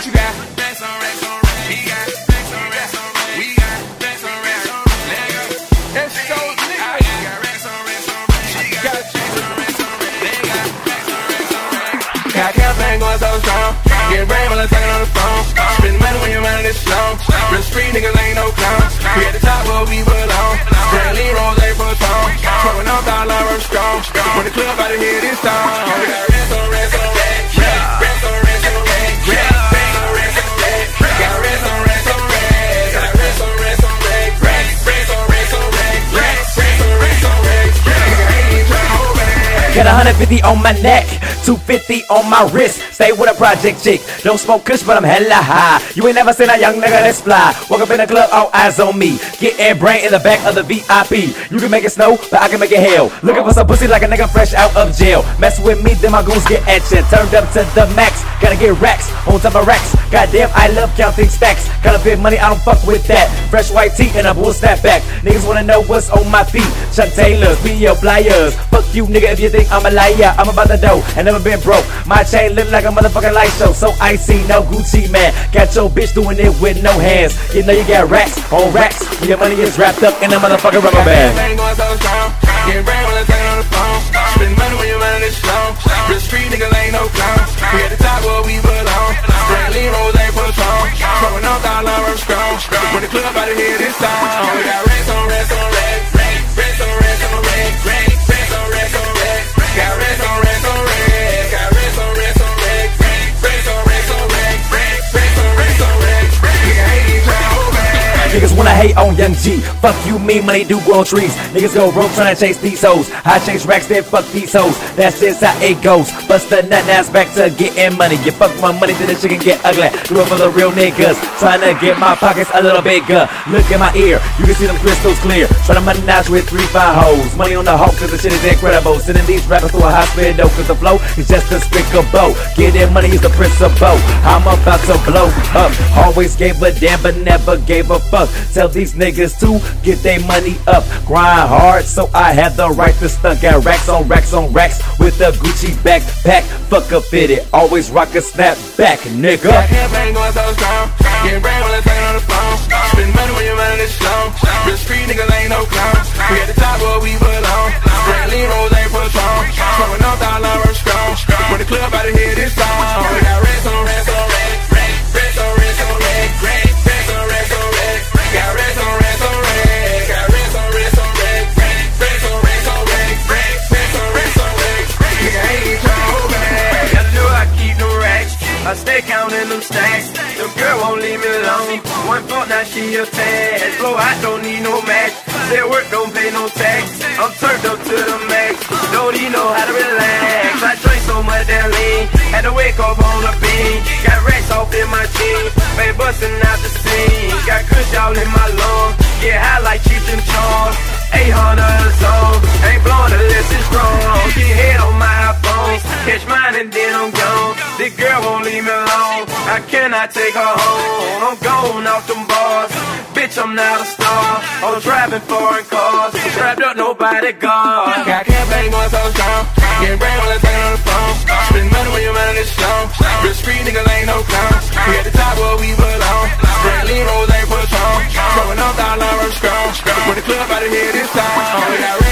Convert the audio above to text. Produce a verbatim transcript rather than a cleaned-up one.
What you got? Racks on racks on racks. He got racks on racks on racks. We got racks on racks on racks. That's so nigga. He got racks on racks on racks. She got racks on racks on racks. They got racks on racks on racks. Got campaign going so strong. Get brain while I'm talking on the phone. Spend money when you're running this slow. Real street niggas ain't no clowns. We at the top where we belong. Bradley Rose ain't for song. Throwing off all our strong. When the club out of here this time. We got racks on racks on racks. Racks on racks on racks. Racks on racks on racks. Got racks on racks on racks. Got racks on racks on racks. Racks on racks on racks. Racks on racks on racks. Nigga ain't trying to hold back. Got a hundred fifty on my neck, two fifty on my wrist. Stay with a project chick. Don't smoke kush, but I'm hella high. You ain't never seen a young nigga that's fly. Walk up in the club, all eyes on me. Get air brain in the back of the V I P. You can make it snow, but I can make it hail. Looking for some pussy like a nigga fresh out of jail. Mess with me, then my goons get at ya. Turned up to the max. Gotta get racks on top of racks. Goddamn, I love counting stacks. Counterfeit money, I don't fuck with that. Fresh white tee and a bull snapback. Niggas wanna know what's on my feet. Chuck Taylors, be your flyers. Fuck you, nigga, if you think I'm a liar. I'm about the dough, and never been broke. My chain look like a motherfucking light show. So icy, no Gucci, man. Got your bitch doing it with no hands. You know you got racks on racks. When your money is wrapped up in a motherfucking rubber band. Going so strong. Get brain when I'm talking on the phone. Spend money when you're running this slow. Real street niggas ain't no clowns. We at the top where we belong. Bradley Rose ain't for song. Throwing off all our strong. When the club out of here this time. We got racks on racks on racks. Racks on racks on racks. Racks on racks on racks. Got racks on racks on racks. Got racks on racks on racks. Racks on racks on racks. Racks on racks on racks. Nigga ain't even trying to hold back. Niggas wanna hate on Young G. Fuck you, me, money do grow on trees. Niggas go broke tryna chase these hoes. I chase racks, then fuck these hoes. That's just how it goes. Bust the nut, now it's back to getting money. You fuck my money, then the shit can get ugly. Do it for the real niggas. Tryna get my pockets a little bigger. Look in my ear, you can see them crystals clear. Tryna monetize with three, five hoes. Money on the hawk, cause the shit is incredible. Sending these rappers to a hospital, cause the flow is just despicable. Getting money is the principle. I'm about to blow up. Always gave a damn, but never gave a fuck. Tell these niggas to get their money up. Grind hard, so I have the right to stunt. Got racks on racks on racks with a Gucci backpack. Fuck a fitted, always rock a snapback, nigga. Got campaign going so strong. Get brain when I'm talking on the phone. Spend money when you're running this slow. Real street niggas ain't no clowns. We at the top where we belong. Bradley Rose ain't for song. Throwing off all our strong. When the club out of here this time. We got racks on racks on racks. Racks on racks on racks. Racks on racks on racks. Got racks on racks on racks. Got racks on racks on racks. Racks on racks on racks. Racks on racks on racks. Nigga ain't even trying to hold back. Gotta know I keep no racks. I stay counting them stacks. The girl won't leave me alone. One fault, now she attached. Blow out, don't need no match. Say work, don't pay no tax. I'm turned up to the max. Don't even know how to relax. I drink so much that lean. Had to wake up on the beam. Got racks off in my jeans. Baby busting out the scene. Got kush all in my lungs. Get high like Cheech and Chong. eight hundred a song. Ain't blowing unless it's strong. Get head on my iPhone. Catch mine and then I'm gone. This girl won't leave me alone. I cannot take her home. I'm gone off them bars. Bitch, I'm not a star. I'm driving foreign cars. Strapped up, nobody guard. Got campaign going so strong. Getting brain when I'm talking on the phone. Spend money when you're running this slow. Real street niggas ain't no clowns. We at the top where we belong. Bradley Rose ain't for song. Throwing off all our strong. When the club out of here this time. We got